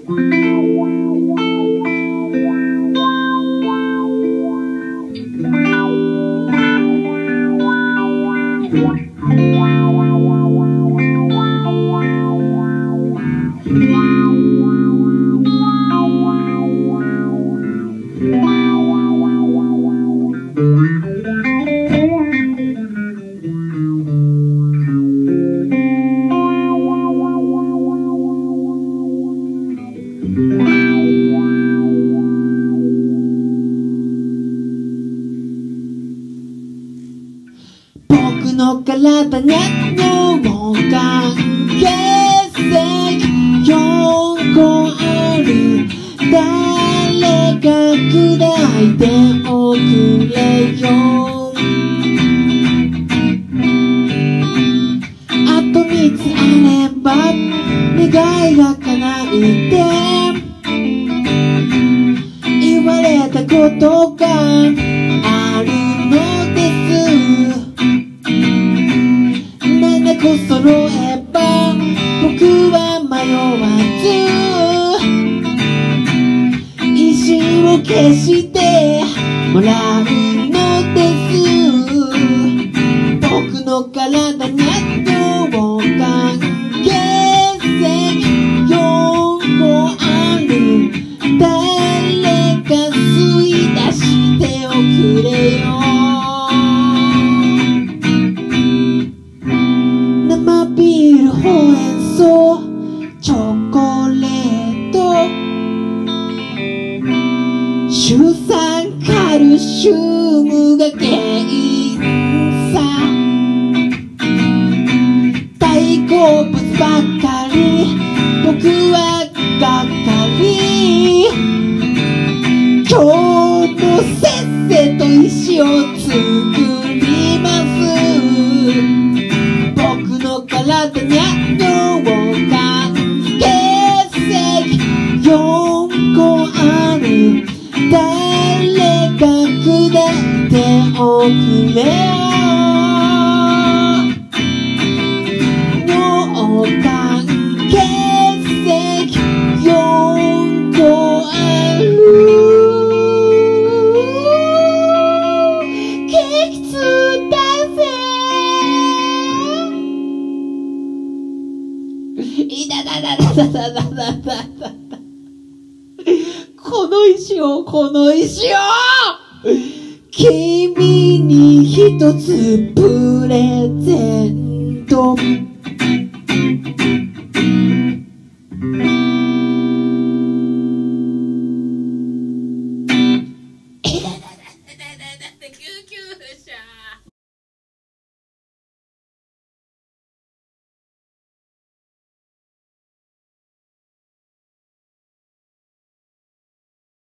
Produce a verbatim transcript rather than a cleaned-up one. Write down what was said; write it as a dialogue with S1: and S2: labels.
S1: 僕の体に尿管結石よんこある。誰か砕いておくれよ。あとみっつあれば願いが叶うって言われたことがあるのです。ななこ揃えば僕は迷わず石を消してもらうのです。僕の体に尿管結石よんこある。誰か吸い出しておくれよ。生ビールほうれん草チョコレートシュ酸カルシウムが原因さ。大好物ばっかり僕はがっかり。今日もせっせと石を作ります。僕の体に尿管結石よんこある。誰か砕いておくれよ。尿管結石よんこある。激痛だぜ。いだだだだだだだだだ。この石をこの石を君に一つプレゼント。救急車。